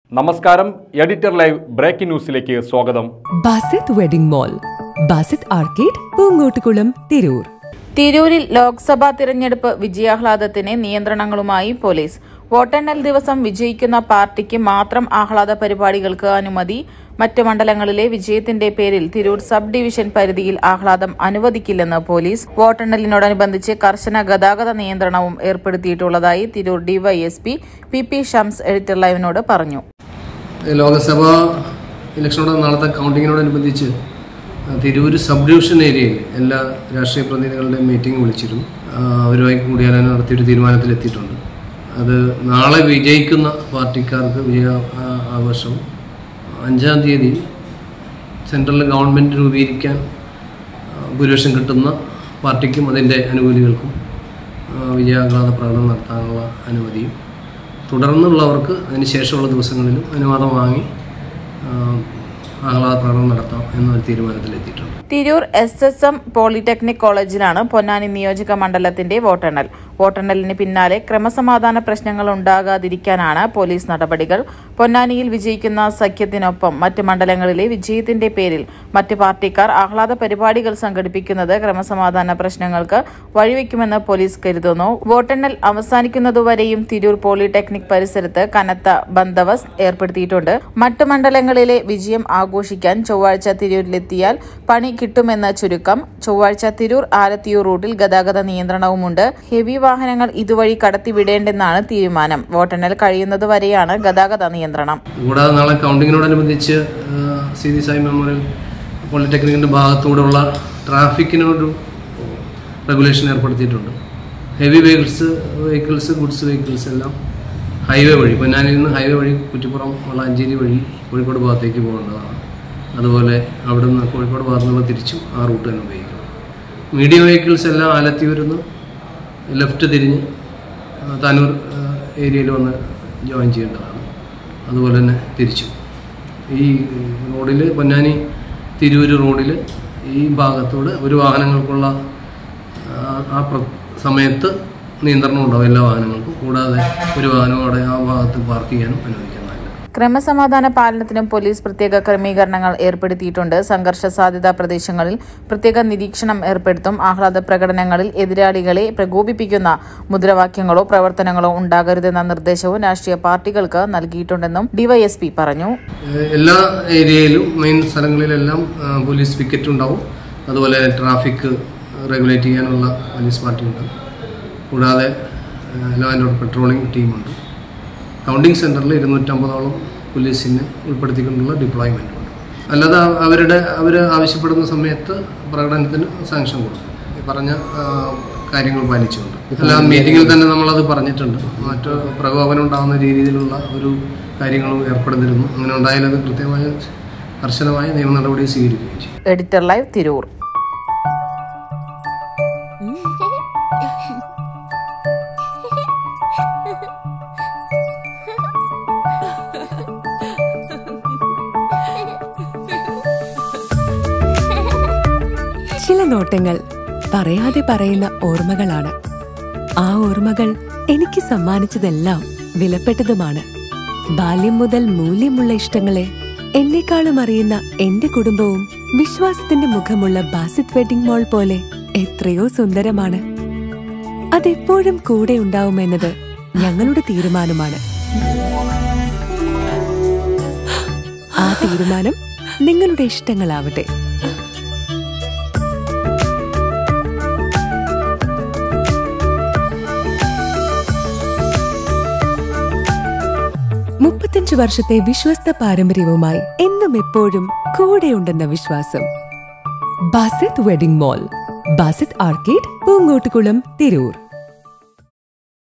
നമസ്കാരം, editor live breaking ന്യൂസിലേക്ക് സ്വാഗതം. Basith wedding mall, Basith arcade, Poonkottukulam, Tirur. തിരൂരിൽ ലോക്സഭാ തിരഞ്ഞെടുപ്പ് വിജയാഹ്ലാദത്തിന് നിയന്ത്രണങ്ങളുമായി പോലീസ്. വോട്ടെണ്ണൽ ദിവസം വിജയിക്കുന്ന പാർട്ടിക്ക് മാത്രം ആഹ്ലാദ പരിപാടികൾക്ക് അനുമതി. മറ്റ് മണ്ഡലങ്ങളിലെ വിജയത്തിന്റെ പേരിൽ തിരൂർ സബ് ഡിവിഷൻ പരിധിയിൽ ആഹ്ലാദം അനുവദിക്കില്ലെന്ന് പോലീസ്. വോട്ടെണ്ണലിനോടനുബന്ധിച്ച് കർശന ഗതാഗത നിയന്ത്രണവും ഏർപ്പെടുത്തിയിട്ടുള്ളതായി Tirur DYSP P Shams editor ലൈവിനോട് പറഞ്ഞു. ലോക്സഭാ ഇലക്ഷനോട് നാളത്തെ കൗണ്ടിങ്ങിനോടനുബന്ധിച്ച് തിരൂർ സബ് ഡിവിഷൻ ഏരിയയിൽ എല്ലാ രാഷ്ട്രീയ പ്രതിനിധികളുടെയും മീറ്റിംഗ് വിളിച്ചിരുന്നു. അവരുമായി കൂടിയാലോചന നടത്തിയൊരു തീരുമാനത്തിലെത്തിയിട്ടുണ്ട്. അത് നാളെ വിജയിക്കുന്ന പാർട്ടിക്കാർക്ക് വിജയ ആഘോഷം 5-ാം തീയതി സെൻട്രൽ ഗവൺമെൻറ് രൂപീകരിക്കാൻ ഭൂരിപക്ഷം കിട്ടുന്ന പാർട്ടിക്കും അതിൻ്റെ അനുകൂലികൾക്കും വിജയാഹ്ലാദ പ്രകടനം നടത്താനുള്ള അനുമതിയും, തുടർന്നുള്ളവർക്ക് അതിന് ശേഷമുള്ള ദിവസങ്ങളിലും അനുവാദം വാങ്ങി ആഹ്ലാദ പ്രകടനം നടത്താം എന്നൊരു തീരുമാനത്തിലെത്തിയിട്ടുണ്ട്. തിരൂർ SSM പോളിടെക്നിക് കോളേജിലാണ് പൊന്നാനി നിയോജക മണ്ഡലത്തിന്റെ വോട്ടെണ്ണൽ. വോട്ടെണ്ണലിന് പിന്നാലെ ക്രമസമാധാന പ്രശ്നങ്ങൾ ഉണ്ടാകാതിരിക്കാനാണ് പോലീസ് നടപടികൾ. പൊന്നാനിയിൽ വിജയിക്കുന്ന സഖ്യത്തിനൊപ്പം മറ്റ് മണ്ഡലങ്ങളിലെ വിജയത്തിന്റെ പേരിൽ മറ്റ് പാർട്ടിക്കാർ ആഹ്ലാദ പരിപാടികൾ സംഘടിപ്പിക്കുന്നത് ക്രമസമാധാന പ്രശ്നങ്ങൾക്ക് വഴിവെക്കുമെന്ന് പോലീസ് കരുതുന്നു. വോട്ടെണ്ണൽ അവസാനിക്കുന്നതുവരെയും തിരൂർ പോളിടെക്നിക് പരിസരത്ത് കനത്ത ബന്ദോബസ്ത് ഏർപ്പെടുത്തിയിട്ടുണ്ട്. മറ്റ് മണ്ഡലങ്ങളിലെ വിജയം ആഘോഷിക്കാൻ ചൊവ്വാഴ്ച തിരൂരിലെത്തിയാൽ പണി കിട്ടുമെന്ന് ചുരുക്കം. ചൊവ്വാഴ്ച തിരൂർ ആലത്തിയൂർ റൂട്ടിൽ ഗതാഗത നിയന്ത്രണവുമുണ്ട്. ഹെവി വാഹനങ്ങൾ ഇതുവഴി കടത്തിവിടേണ്ടെന്നാണ് തീരുമാനം. വോട്ടെണ്ണൽ കഴിയുന്നതുവരെയാണ് ഗതാഗത നിയന്ത്രണം. കൂടാതെ നാളെ കൗണ്ടിങ്ങിനോടനുബന്ധിച്ച് സി സായി മെമ്മോറിയൽ പോളിടെക്നിക്കിന്റെ ഭാഗത്തൂടെയുള്ള ട്രാഫിക്കിനൊരു റെഗുലേഷൻ ഏർപ്പെടുത്തിയിട്ടുണ്ട്. ഹെവി വെഹിക്കിൾസ് ഗുഡ്സ് വെഹിക്കിൾസ് എല്ലാം ഹൈവേ വഴി, പൊന്നാനിയിൽ നിന്ന് ഹൈവേ വഴി കുറ്റിപ്പുറം വളാഞ്ചേരി വഴി കോഴിക്കോട് ഭാഗത്തേക്ക് പോകേണ്ടതാണ്. അതുപോലെ അവിടെ നിന്ന് കോഴിക്കോട് ഭാഗത്തു നിന്നുള്ള തിരിച്ചും ആ റൂട്ട് തന്നെ ഉപയോഗിക്കണം. മീഡിയം വെഹിക്കിൾസ് എല്ലാം ആലത്തിയൂരിൽ നിന്ന് ലെഫ്റ്റ് തിരിഞ്ഞ് താനൂർ ഏരിയയിൽ വന്ന് ജോയിൻ ചെയ്യേണ്ടതാണ്. അതുപോലെ തന്നെ തിരിച്ചും ഈ റോഡിൽ, പൊന്നാനി തിരൂർ റോഡിൽ ഈ ഭാഗത്തോട് ഒരു വാഹനങ്ങൾക്കുള്ള ആ സമയത്ത് നിയന്ത്രണം ഉണ്ടാവും എല്ലാ വാഹനങ്ങൾക്കും. കൂടാതെ ഒരു വാഹനം അവിടെ ആ ഭാഗത്ത് പാർക്ക് ചെയ്യാനും അനുവദിക്കുന്നതല്ല. ക്രമസമാധാന പാലനത്തിനും പോലീസ് പ്രത്യേക ക്രമീകരണങ്ങൾ ഏർപ്പെടുത്തിയിട്ടുണ്ട്. സംഘർഷ സാധ്യതാ പ്രദേശങ്ങളിൽ പ്രത്യേക നിരീക്ഷണം ഏർപ്പെടുത്തും. ആഹ്ലാദ പ്രകടനങ്ങളിൽ എതിരാളികളെ പ്രകോപിപ്പിക്കുന്ന മുദ്രാവാക്യങ്ങളോ പ്രവർത്തനങ്ങളോ ഉണ്ടാകരുതെന്ന നിർദ്ദേശവും രാഷ്ട്രീയ പാർട്ടികൾക്ക് നൽകിയിട്ടുണ്ടെന്നും ഡിവൈഎസ്പി പറഞ്ഞു. എല്ലാ ഏരിയയിലും മെയിൻ സ്ഥലങ്ങളിലെല്ലാം പോലീസ് പിക്കറ്റ് ഉണ്ടാവും. അതുപോലെ ട്രാഫിക് റെഗുലേറ്റ് ചെയ്യാനുള്ള പോലീസ് പാർട്ടി ഉണ്ട്. കൂടാതെ ലോ ആൻഡ് ഓർഡർ പെട്രോളിംഗ് ടീമുണ്ട്. കൗണ്ടിംഗ് സെൻറ്ററിൽ 250ഓളം പോലീസിനെ ഉൾപ്പെടുത്തിക്കൊണ്ടുള്ള ഡിപ്ലോയ്മെൻ്റ് ഉണ്ട്. അല്ലാതെ അവർ ആവശ്യപ്പെടുന്ന സമയത്ത് പ്രകടനത്തിന് സാങ്ഷൻ കൊടുക്കും, ഈ പറഞ്ഞ കാര്യങ്ങൾ പാലിച്ചുകൊണ്ട്. എല്ലാ മീറ്റിങ്ങിൽ തന്നെ നമ്മളത് പറഞ്ഞിട്ടുണ്ട്. മറ്റ് പ്രകോപനം ഉണ്ടാകുന്ന രീതിയിലുള്ള ഒരു കാര്യങ്ങളും ഏർപ്പെടുത്തിരുന്നു. അങ്ങനെ ഉണ്ടായാലത് കൃത്യമായ കർശനമായ നിയമ നടപടി സ്വീകരിക്കുകയും ചെയ്യും. Editor live, Tirur. ചില നോട്ടങ്ങൾ പറയാതെ പറയുന്ന ഓർമ്മകളാണ്. ആ ഓർമ്മകൾ എനിക്ക് സമ്മാനിച്ചതെല്ലാം വിലപ്പെട്ടതുമാണ്. ബാല്യം മുതൽ മൂല്യമുള്ള ഇഷ്ടങ്ങളെ എന്നെക്കാളും അറിയുന്ന എന്റെ കുടുംബവും വിശ്വാസത്തിന്റെ മുഖമുള്ള ബാസിത് വെഡിംഗ് മോൾ പോലെ എത്രയോ സുന്ദരമാണ്. അതെപ്പോഴും കൂടെ ഉണ്ടാവുമെന്നത് ഞങ്ങളുടെ തീരുമാനമാണ്. ആ തീരുമാനം നിങ്ങളുടെ ഇഷ്ടങ്ങളാവട്ടെ. വർഷത്തെ വിശ്വസ്ത പാരമ്പര്യവുമായി എന്നും എപ്പോഴും കൂടെയുണ്ടെന്ന വിശ്വാസം. Basith wedding mall, Basith arcade, Poonkottukulam, Tirur.